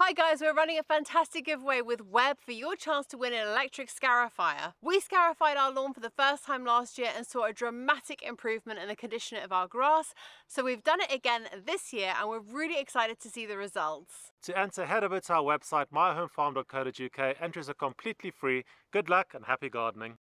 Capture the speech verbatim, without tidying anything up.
Hi guys, we're running a fantastic giveaway with Webb for your chance to win an electric scarifier. We scarified our lawn for the first time last year and saw a dramatic improvement in the condition of our grass, so we've done it again this year and we're really excited to see the results. To enter, head over to our website my home farm dot co dot U K. Entries are completely free. Good luck and happy gardening.